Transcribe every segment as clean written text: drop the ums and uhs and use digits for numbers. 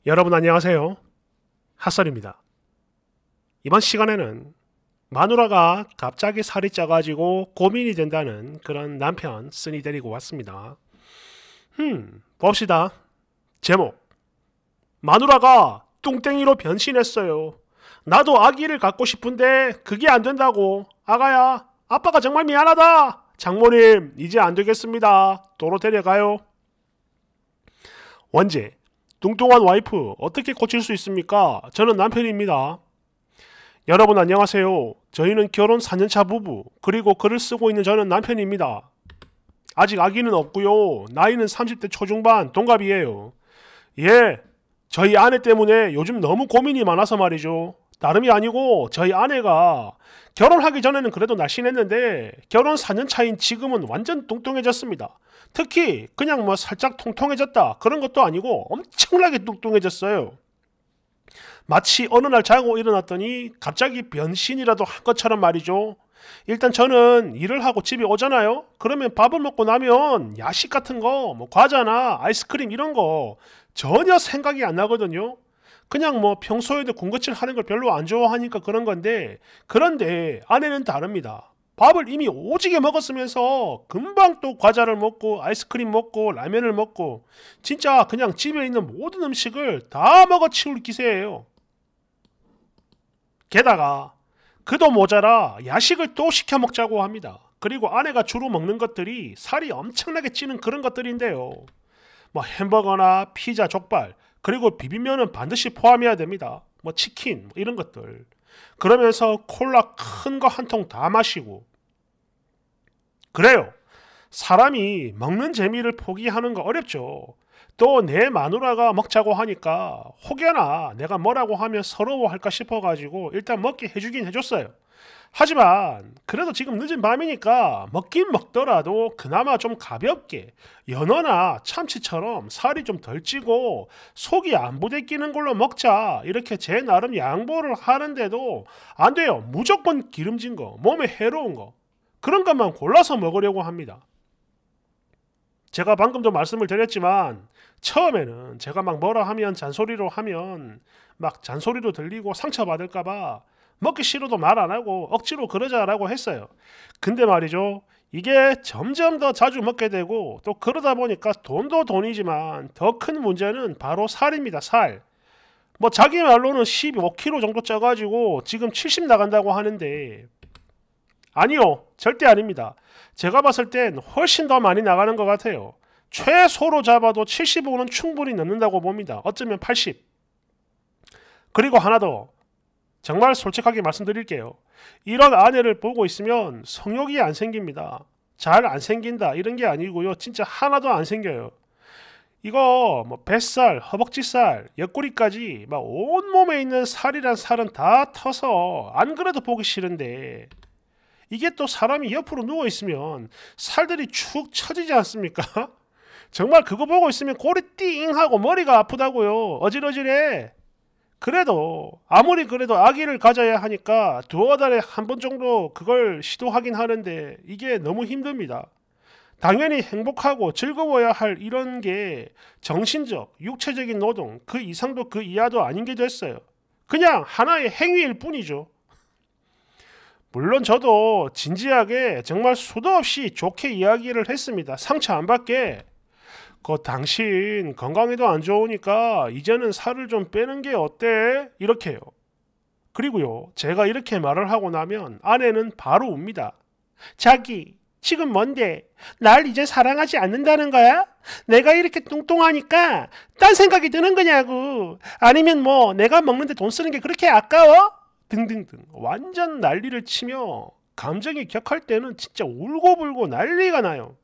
여러분 안녕하세요. 핫설입니다. 이번 시간에는 마누라가 갑자기 살이 쪄가지고 고민이 된다는 그런 남편 쓴이 데리고 왔습니다. 봅시다. 제목: 마누라가 뚱땡이로 변신했어요. 나도 아기를 갖고 싶은데 그게 안 된다고. 아가야, 아빠가 정말 미안하다. 장모님, 이제 안 되겠습니다. 도로 데려가요. 원제: 뚱뚱한 와이프 어떻게 고칠 수 있습니까? 저는 남편입니다. 여러분 안녕하세요. 저희는 결혼 4년차 부부, 그리고 글을 쓰고 있는 저는 남편입니다. 아직 아기는 없고요. 나이는 30대 초중반 동갑이에요. 예, 저희 아내 때문에 요즘 너무 고민이 많아서 말이죠. 다름이 아니고 저희 아내가 결혼하기 전에는 그래도 날씬했는데 결혼 4년 차인 지금은 완전 뚱뚱해졌습니다. 특히 그냥 뭐 살짝 통통해졌다 그런 것도 아니고 엄청나게 뚱뚱해졌어요. 마치 어느 날 자고 일어났더니 갑자기 변신이라도 한 것처럼 말이죠. 일단 저는 일을 하고 집에 오잖아요. 그러면 밥을 먹고 나면 야식 같은 거, 뭐 과자나 아이스크림 이런 거 전혀 생각이 안 나거든요. 그냥 뭐 평소에도 군것질 하는 걸 별로 안 좋아하니까 그런 건데, 그런데 아내는 다릅니다. 밥을 이미 오지게 먹었으면서 금방 또 과자를 먹고 아이스크림 먹고 라면을 먹고 진짜 그냥 집에 있는 모든 음식을 다 먹어치울 기세예요. 게다가 그도 모자라 야식을 또 시켜 먹자고 합니다. 그리고 아내가 주로 먹는 것들이 살이 엄청나게 찌는 그런 것들인데요. 뭐 햄버거나 피자, 족발, 그리고 비빔면은 반드시 포함해야 됩니다. 뭐 치킨, 뭐 이런 것들. 그러면서 콜라 큰 거 한 통 다 마시고. 그래요. 사람이 먹는 재미를 포기하는 거 어렵죠. 또 내 마누라가 먹자고 하니까 혹여나 내가 뭐라고 하면 서러워할까 싶어가지고 일단 먹게 해주긴 해줬어요. 하지만 그래도 지금 늦은 밤이니까 먹긴 먹더라도 그나마 좀 가볍게 연어나 참치처럼 살이 좀 덜 찌고 속이 안 부대끼는 걸로 먹자, 이렇게 제 나름 양보를 하는데도 안 돼요. 무조건 기름진 거, 몸에 해로운 거, 그런 것만 골라서 먹으려고 합니다. 제가 방금도 말씀을 드렸지만 처음에는 제가 막 뭐라 하면 잔소리로 하면 막 잔소리로 들리고 상처받을까봐 먹기 싫어도 말 안 하고 억지로 그러자라고 했어요. 근데 말이죠. 이게 점점 더 자주 먹게 되고 또 그러다 보니까 돈도 돈이지만 더 큰 문제는 바로 살입니다. 살. 뭐 자기 말로는 15kg 정도 쪄가지고 지금 70 나간다고 하는데, 아니요, 절대 아닙니다. 제가 봤을 땐 훨씬 더 많이 나가는 것 같아요. 최소로 잡아도 75는 충분히 넘는다고 봅니다. 어쩌면 80. 그리고 하나 더, 정말 솔직하게 말씀드릴게요. 이런 아내를 보고 있으면 성욕이 안 생깁니다. 잘 안 생긴다 이런 게 아니고요. 진짜 하나도 안 생겨요. 이거 뭐 뱃살, 허벅지살, 옆구리까지 막 온몸에 있는 살이란 살은 다 터서 안 그래도 보기 싫은데, 이게 또 사람이 옆으로 누워있으면 살들이 축 처지지 않습니까? 정말 그거 보고 있으면 골이 띵 하고 머리가 아프다고요. 어질어질해. 그래도 아무리 그래도 아기를 가져야 하니까 두어 달에 한 번 정도 그걸 시도하긴 하는데 이게 너무 힘듭니다. 당연히 행복하고 즐거워야 할 이런 게 정신적, 육체적인 노동 그 이상도 그 이하도 아닌 게 됐어요. 그냥 하나의 행위일 뿐이죠. 물론 저도 진지하게 정말 수도 없이 좋게 이야기를 했습니다. 상처 안 받게. 당신 건강에도 안 좋으니까 이제는 살을 좀 빼는 게 어때? 이렇게요. 그리고요, 제가 이렇게 말을 하고 나면 아내는 바로 웁니다. 자기, 지금 뭔데? 날 이제 사랑하지 않는다는 거야? 내가 이렇게 뚱뚱하니까 딴 생각이 드는 거냐고. 아니면 뭐 내가 먹는데 돈 쓰는 게 그렇게 아까워? 등등등 완전 난리를 치며 감정이 격할 때는 진짜 울고불고 난리가 나요.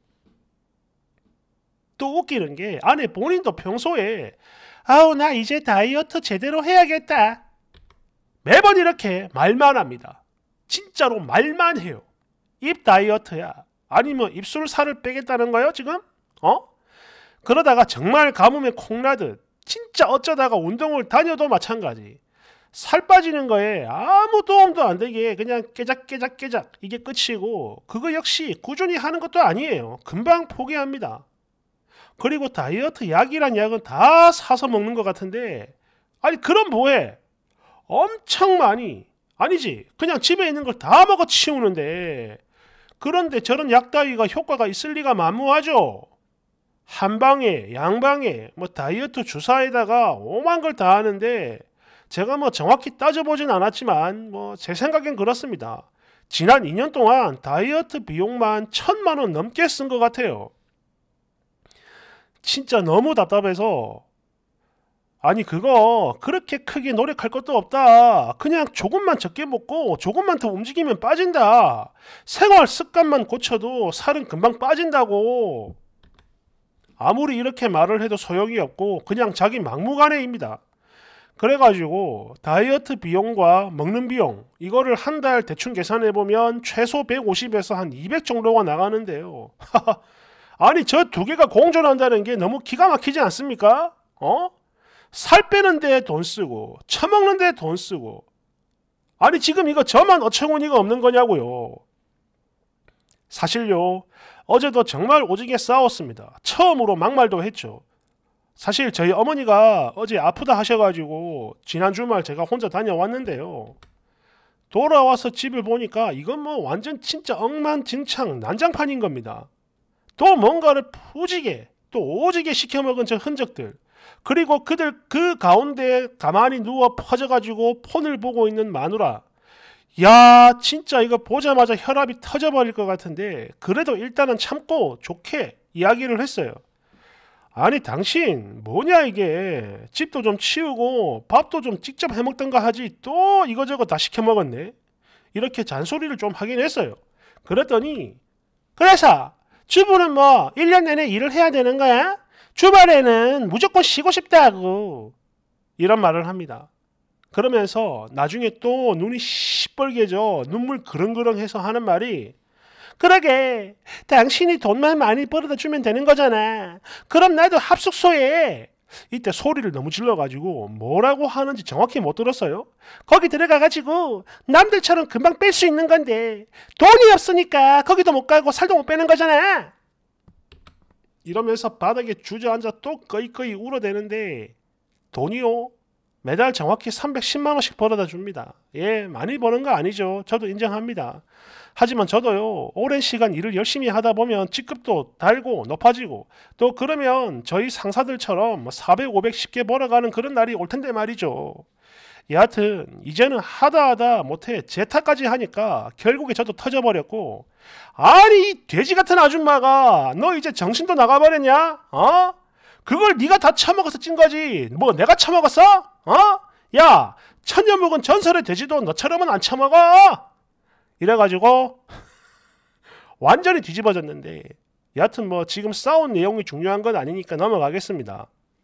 또 웃기는 게 아내 본인도 평소에 아우 나 이제 다이어트 제대로 해야겠다 매번 이렇게 말만 합니다. 진짜로 말만 해요. 입 다이어트야. 아니면 입술 살을 빼겠다는 거요 지금? 그러다가 정말 가뭄에 콩나듯 진짜 어쩌다가 운동을 다녀도 마찬가지. 살 빠지는 거에 아무 도움도 안 되게 그냥 깨작깨작깨작 이게 끝이고, 그거 역시 꾸준히 하는 것도 아니에요. 금방 포기합니다. 그리고 다이어트 약이란 약은 다 사서 먹는 것 같은데, 아니 그럼 뭐해? 엄청 많이, 아니지, 그냥 집에 있는 걸 다 먹어 치우는데, 그런데 저런 약 따위가 효과가 있을 리가 만무하죠. 한방에 양방에 뭐 다이어트 주사에다가 오만 걸 다 하는데, 제가 뭐 정확히 따져보진 않았지만 뭐 제 생각엔 그렇습니다. 지난 2년 동안 다이어트 비용만 1,000만 원 넘게 쓴 것 같아요. 진짜 너무 답답해서, 아니 그거 그렇게 크게 노력할 것도 없다. 그냥 조금만 적게 먹고 조금만 더 움직이면 빠진다. 생활 습관만 고쳐도 살은 금방 빠진다고. 아무리 이렇게 말을 해도 소용이 없고 그냥 자기 막무가내입니다. 그래가지고 다이어트 비용과 먹는 비용 이거를 한 달 대충 계산해보면 최소 150에서 한 200 정도가 나가는데요. 아니 저 두 개가 공존한다는 게 너무 기가 막히지 않습니까? 살 빼는데 돈 쓰고 처먹는데 돈 쓰고, 아니 지금 이거 저만 어처구니가 없는 거냐고요. 사실요, 어제도 정말 오지게 싸웠습니다. 처음으로 막말도 했죠. 사실 저희 어머니가 어제 아프다 하셔가지고 지난 주말 제가 혼자 다녀왔는데요. 돌아와서 집을 보니까 이건 뭐 완전 진짜 엉망진창 난장판인 겁니다. 또 뭔가를 푸지게 또 오지게 시켜먹은 저 흔적들, 그리고 그들 그 가운데 가만히 누워 퍼져가지고 폰을 보고 있는 마누라. 야 진짜 이거 보자마자 혈압이 터져버릴 것 같은데 그래도 일단은 참고 좋게 이야기를 했어요. 아니 당신 뭐냐 이게, 집도 좀 치우고 밥도 좀 직접 해먹던가 하지 또 이거저거 다 시켜먹었네. 이렇게 잔소리를 좀 하긴 했어요. 그랬더니, 그래서 주부는 뭐 1년 내내 일을 해야 되는 거야? 주말에는 무조건 쉬고 싶다고, 이런 말을 합니다. 그러면서 나중에 또 눈이 시뻘개져 눈물 그렁그렁해서 하는 말이, 그러게 당신이 돈만 많이 벌어다 주면 되는 거잖아. 그럼 나도 합숙소에, 이때 소리를 너무 질러가지고 뭐라고 하는지 정확히 못 들었어요. 거기 들어가가지고 남들처럼 금방 뺄 수 있는 건데 돈이 없으니까 거기도 못 가고 살도 못 빼는 거잖아. 이러면서 바닥에 주저앉아 또 꺼이꺼이 울어대는데, 돈이요? 매달 정확히 310만 원씩 벌어다 줍니다. 예, 많이 버는 거 아니죠. 저도 인정합니다. 하지만 저도요, 오랜 시간 일을 열심히 하다 보면 직급도 달고 높아지고, 또 그러면 저희 상사들처럼 400, 500 쉽게 벌어가는 그런 날이 올 텐데 말이죠. 여하튼 이제는 하다 못해 제 탓까지 하니까 결국에 저도 터져버렸고, 아니 이 돼지 같은 아줌마가 너 이제 정신도 나가버렸냐? 그걸 네가 다 처먹어서 찐 거지 뭐 내가 처먹었어? 야, 천년 묵은 전설의 돼지도 너처럼은 안 처먹어. 이래가지고 완전히 뒤집어졌는데, 여하튼 뭐 지금 싸운 내용이 중요한 건 아니니까 넘어가겠습니다.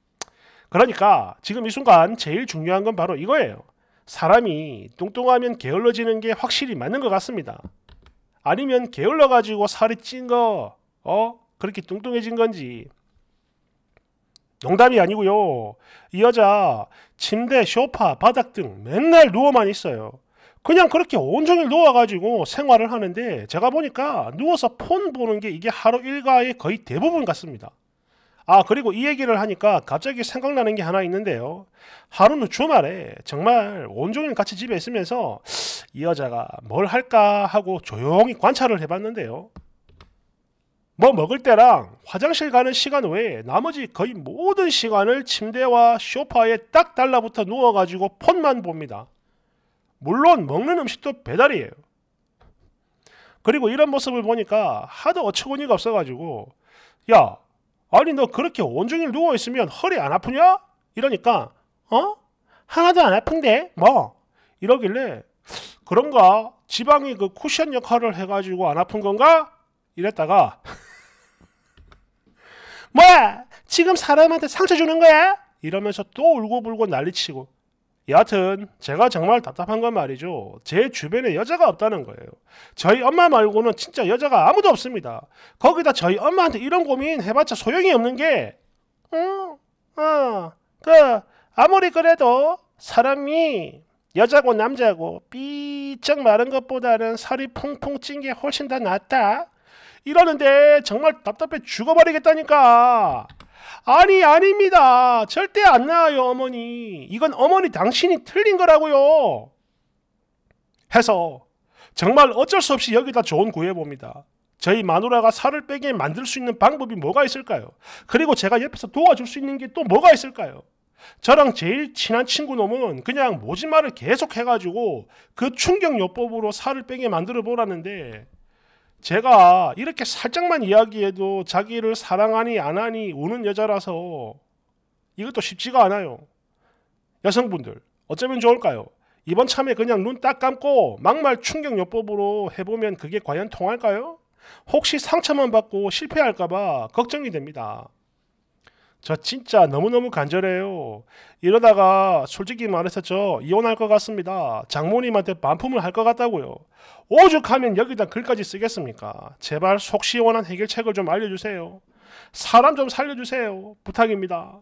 그러니까 지금 이 순간 제일 중요한 건 바로 이거예요. 사람이 뚱뚱하면 게을러지는 게 확실히 맞는 것 같습니다. 아니면 게을러가지고 살이 찐 거, 그렇게 뚱뚱해진 건지. 농담이 아니고요. 이 여자 침대, 소파, 바닥 등 맨날 누워만 있어요. 그냥 그렇게 온종일 누워가지고 생활을 하는데, 제가 보니까 누워서 폰 보는 게 이게 하루 일과의 거의 대부분 같습니다. 그리고 이 얘기를 하니까 갑자기 생각나는 게 하나 있는데요. 하루는 주말에 정말 온종일 같이 집에 있으면서 이 여자가 뭘 할까 하고 조용히 관찰을 해봤는데요. 뭐 먹을 때랑 화장실 가는 시간 외에 나머지 거의 모든 시간을 침대와 소파에 딱 달라붙어 누워가지고 폰만 봅니다. 물론 먹는 음식도 배달이에요. 그리고 이런 모습을 보니까 하도 어처구니가 없어가지고, 야, 아니 너 그렇게 온종일 누워있으면 허리 안 아프냐? 이러니까 하나도 안 아픈데 뭐, 이러길래, 그런가? 지방이 그 쿠션 역할을 해가지고 안 아픈 건가? 이랬다가 뭐야 지금 사람한테 상처 주는 거야? 이러면서 또 울고불고 난리치고. 여하튼 제가 정말 답답한 건 말이죠, 제 주변에 여자가 없다는 거예요. 저희 엄마 말고는 진짜 여자가 아무도 없습니다. 거기다 저희 엄마한테 이런 고민 해봤자 소용이 없는 게, 아무리 그래도 사람이 여자고 남자고 삐쩍 마른 것보다는 살이 퐁퐁 찐 게 훨씬 더 낫다 이러는데 정말 답답해 죽어버리겠다니까. 아니, 아닙니다. 절대 안 나와요, 어머니. 이건 어머니 당신이 틀린 거라고요. 해서 정말 어쩔 수 없이 여기다 조언 구해봅니다. 저희 마누라가 살을 빼게 만들 수 있는 방법이 뭐가 있을까요? 그리고 제가 옆에서 도와줄 수 있는 게 또 뭐가 있을까요? 저랑 제일 친한 친구 놈은 그냥 모진말을 계속 해가지고 그 충격요법으로 살을 빼게 만들어 보라는데, 제가 이렇게 살짝만 이야기해도 자기를 사랑하니 안 하니 우는 여자라서 이것도 쉽지가 않아요. 여성분들 어쩌면 좋을까요? 이번 참에 그냥 눈 딱 감고 막말 충격요법으로 해보면 그게 과연 통할까요? 혹시 상처만 받고 실패할까봐 걱정이 됩니다. 저 진짜 너무너무 간절해요. 이러다가 솔직히 말해서 저 이혼할 것 같습니다. 장모님한테 반품을 할 것 같다고요. 오죽하면 여기다 글까지 쓰겠습니까? 제발 속 시원한 해결책을 좀 알려주세요. 사람 좀 살려주세요. 부탁입니다.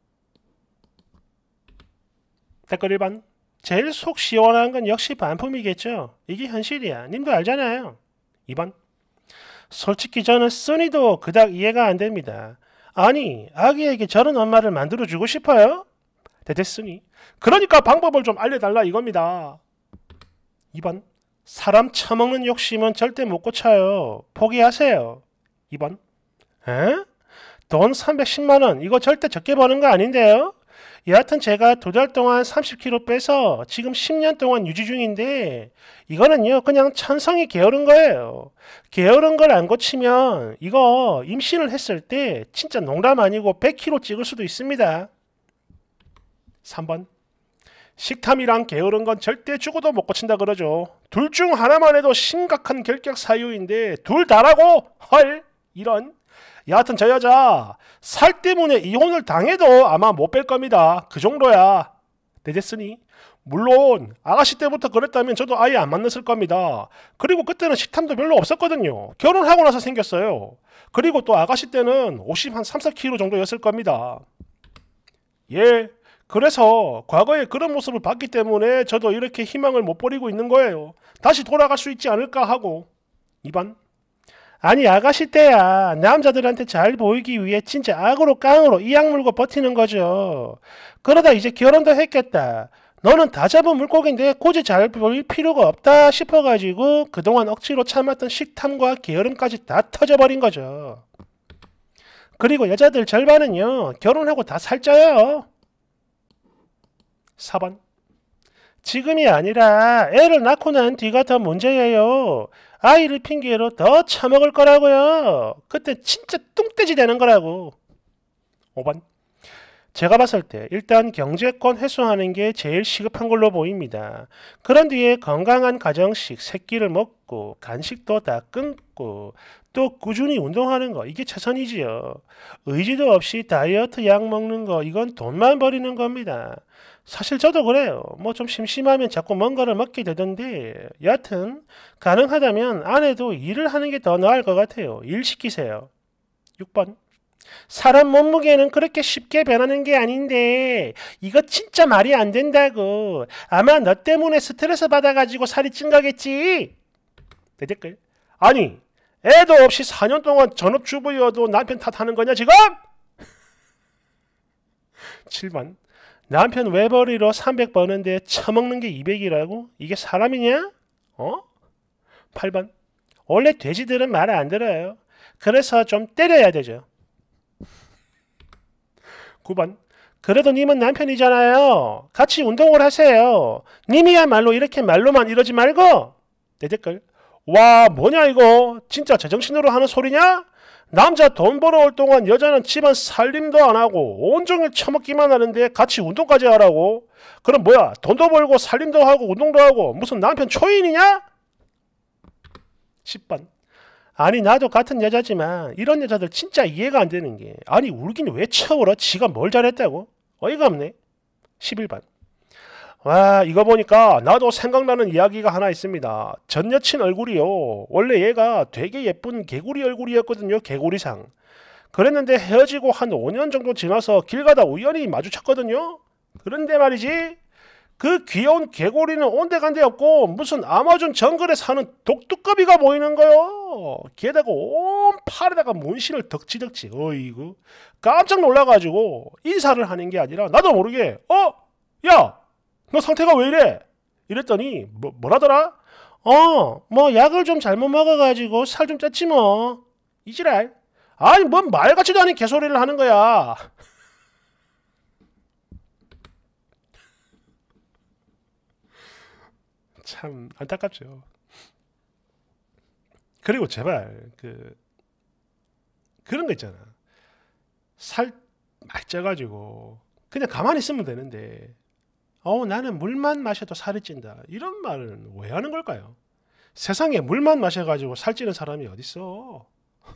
댓글 1번. 제일 속 시원한 건 역시 반품이겠죠. 이게 현실이야. 님도 알잖아요. 2번. 솔직히 저는 써니도 그닥 이해가 안 됩니다. 아니, 아기에게 저런 엄마를 만들어주고 싶어요? 대대쓰니. 그러니까 방법을 좀 알려달라 이겁니다. 2번. 사람 처먹는 욕심은 절대 못 고쳐요. 포기하세요. 2번. 에? 돈 310만원 이거 절대 적게 버는 거 아닌데요? 여하튼 제가 2달 동안 30kg 빼서 지금 10년 동안 유지 중인데 이거는요 그냥 천성이 게으른 거예요. 게으른 걸 안 고치면 이거 임신을 했을 때 진짜 농담 아니고 100kg 찍을 수도 있습니다. 3번. 식탐이랑 게으른 건 절대 죽어도 못 고친다 그러죠. 둘 중 하나만 해도 심각한 결격 사유인데 둘 다라고? 헐 이런. 여하튼 저 여자 살 때문에 이혼을 당해도 아마 못 뺄 겁니다. 그 정도야. 내jes으니 물론 아가씨 때부터 그랬다면 저도 아예 안 만났을 겁니다. 그리고 그때는 식탐도 별로 없었거든요. 결혼하고 나서 생겼어요. 그리고 또 아가씨 때는 50 한 3, 4kg 정도였을 겁니다. 예, 그래서 과거에 그런 모습을 봤기 때문에 저도 이렇게 희망을 못 버리고 있는 거예요. 다시 돌아갈 수 있지 않을까 하고. 2번. 아니 아가씨 때야 남자들한테 잘 보이기 위해 진짜 악으로 깡으로 이악 물고 버티는 거죠. 그러다 이제 결혼도 했겠다. 너는 다 잡은 물고기인데 굳이 잘 보일 필요가 없다 싶어가지고 그동안 억지로 참았던 식탐과 게으름까지 다 터져버린 거죠. 그리고 여자들 절반은요 결혼하고 다 살쪄요. 4번. 지금이 아니라 애를 낳고 난 뒤가 더 문제예요. 아이를 핑계로 더 처먹을 거라고요. 그때 진짜 뚱떼지 되는 거라고. 5번. 제가 봤을 때 일단 경제권 회수하는 게 제일 시급한 걸로 보입니다. 그런 뒤에 건강한 가정식 새끼를 먹고 간식도 다 끊고 또 꾸준히 운동하는 거 이게 최선이지요. 의지도 없이 다이어트 약 먹는 거 이건 돈만 버리는 겁니다. 사실 저도 그래요. 뭐 좀 심심하면 자꾸 뭔가를 먹게 되던데 여하튼 가능하다면 아내도 일을 하는 게 더 나을 것 같아요. 일 시키세요. 6번. 사람 몸무게는 그렇게 쉽게 변하는 게 아닌데 이거 진짜 말이 안 된다고. 아마 너 때문에 스트레스 받아가지고 살이 찐 거겠지. 댓글. 아니 애도 없이 4년 동안 전업주부여도 남편 탓하는 거냐 지금? 7번. 남편 외벌이로 300 버는데 처먹는 게 200이라고? 이게 사람이냐? 8번. 원래 돼지들은 말을 안 들어요. 그래서 좀 때려야 되죠. 9번. 그래도 님은 남편이잖아요. 같이 운동을 하세요. 님이야말로 이렇게 말로만 이러지 말고. 내 댓글. 와 뭐냐 이거. 진짜 제정신으로 하는 소리냐? 남자 돈 벌어올 동안 여자는 집안 살림도 안 하고 온종일 처먹기만 하는데 같이 운동까지 하라고? 그럼 뭐야 돈도 벌고 살림도 하고 운동도 하고 무슨 남편 초인이냐? 10번. 아니 나도 같은 여자지만 이런 여자들 진짜 이해가 안 되는 게 아니 울긴 왜 쳐울어? 지가 뭘 잘했다고? 어이가 없네. 11번. 와 이거 보니까 나도 생각나는 이야기가 하나 있습니다. 전 여친 얼굴이요. 원래 얘가 되게 예쁜 개구리 얼굴이었거든요. 개구리상. 그랬는데 헤어지고 한 5년 정도 지나서 길 가다 우연히 마주쳤거든요. 그런데 말이지 그 귀여운 개구리는 온데간데 없고 무슨 아마존 정글에 사는 독두꺼비가 보이는 거요. 게다가 팔에다가 문신을 덕지덕지. 어이구. 깜짝 놀라가지고 인사를 하는 게 아니라 나도 모르게 야, 너 상태가 왜 이래? 이랬더니 뭐라더라? 뭐 약을 좀 잘못 먹어가지고 살 좀 쪘지 뭐. 이지랄. 아니 뭔 말 같지도 않은 개소리를 하는 거야. 참 안타깝죠. 그리고 제발 그런 거 있잖아. 살 많이 쪄가지고 그냥 가만히 있으면 되는데 나는 물만 마셔도 살이 찐다. 이런 말은 왜 하는 걸까요? 세상에 물만 마셔가지고 살찌는 사람이 어딨어?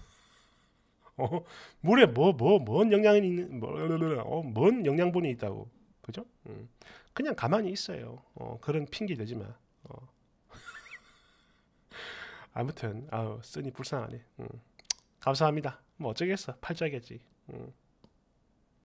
물에 뭔 영양이 있는, 뭔 영양분이 있다고. 그죠? 그냥 가만히 있어요. 그런 핑계 대지 마. 아무튼, 쓰니 불쌍하네. 감사합니다. 뭐 어쩌겠어. 팔자겠지.